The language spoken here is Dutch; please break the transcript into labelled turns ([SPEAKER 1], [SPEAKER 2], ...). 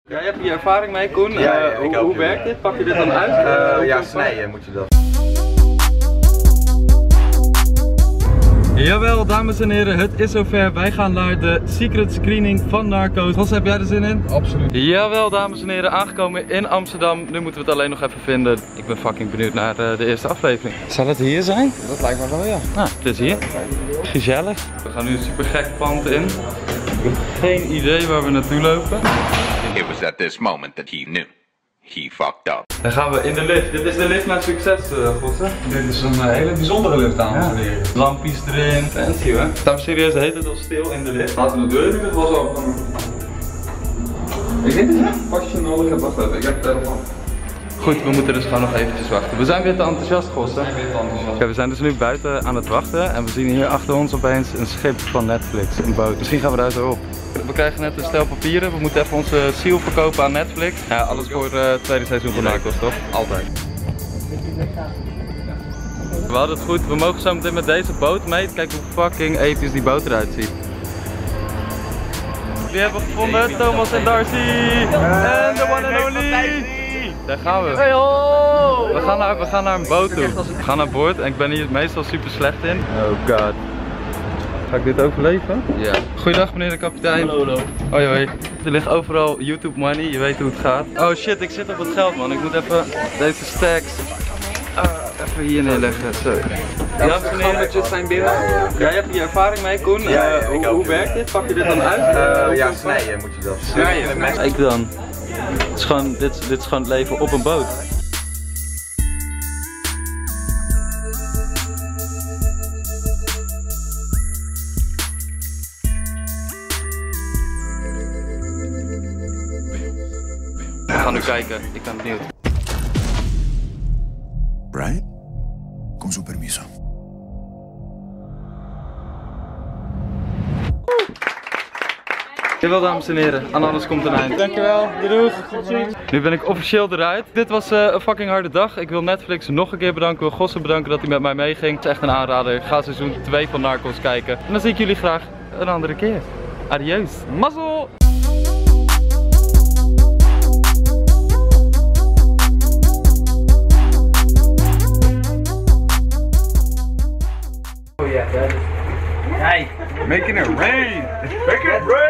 [SPEAKER 1] Ja, je hebt hier ervaring mee, Koen. Hoe werkt dit? Pak je dit dan uit?
[SPEAKER 2] Ja, snijden moet je dat.
[SPEAKER 1] Jawel, dames en heren, het is zover. Wij gaan naar de secret screening van Narcos. Wat heb jij er zin in? Absoluut. Jawel, dames en heren, aangekomen in Amsterdam. Nu moeten we het alleen nog even vinden. Ik ben fucking benieuwd naar de eerste aflevering. Zal het hier zijn?
[SPEAKER 2] Dat lijkt me wel, ja.
[SPEAKER 1] Nou, het is hier. Gezellig. We gaan nu een super gek pand in. Ik heb geen idee waar we naartoe lopen.
[SPEAKER 3] It was at this moment that he knew. He fucked up.
[SPEAKER 1] Dan gaan we in de lift. Dit is de lift naar succes, Gosse.
[SPEAKER 2] Dit is een hele bijzondere lift, dames en heren.
[SPEAKER 1] Lampjes erin. Fancy hoor. Staan we serieus de hele tijd al stil in de lift?
[SPEAKER 2] Laten we de deur in ieder geval zo. Ik denk dat je een pasje nodig hebt. Wacht even, ik heb het telefoon.
[SPEAKER 1] Goed, we moeten dus gewoon nog eventjes wachten. We zijn weer te enthousiast, Gosse. Ja, we zijn dus nu buiten aan het wachten en we zien hier achter ons opeens een schip van Netflix, een boot. Misschien gaan we daar zo op. We krijgen net een stel papieren, we moeten even onze ziel verkopen aan Netflix. Ja, alles voor het tweede seizoen van Narcos, toch? Altijd. We hadden het goed, we mogen zo meteen met deze boot mee. Kijk hoe fucking episch die boot eruit ziet. Wie hebben we gevonden? Thomas en Darcy! En de one and only! Daar gaan we. Hey, ho! We gaan naar een boot toe. We gaan naar boord en ik ben hier meestal super slecht in. Oh god. Ga ik dit overleven? Ja. Goeiedag meneer de kapitein. Hallo. Hoi hoi. Er ligt overal YouTube money, je weet hoe het gaat. Oh shit, ik zit op het geld man. Ik moet even deze stacks even hier neerleggen. Zo. Ja, meneer, zijn binnen. Ja, je hebt hier ervaring mee, Koen. Hoe werkt dit? Pak je dit dan uit?
[SPEAKER 2] Ja, snijden moet je dat.
[SPEAKER 1] Snijden? Kijk dan. Dit is gewoon het leven op een boot. We gaan nu kijken, ik ben benieuwd.
[SPEAKER 4] Right? Con su permiso.
[SPEAKER 1] Jawel dames en heren, aan alles komt een eind. Dankjewel, doei. Nu ben ik officieel eruit. Dit was een fucking harde dag. Ik wil Netflix nog een keer bedanken. Ik wil Gosse bedanken dat hij met mij meeging. Het is echt een aanrader. Ga seizoen 2 van Narcos kijken. En dan zie ik jullie graag een andere keer. Adios. Mazzel!
[SPEAKER 2] Hey, making it rain. Make it rain.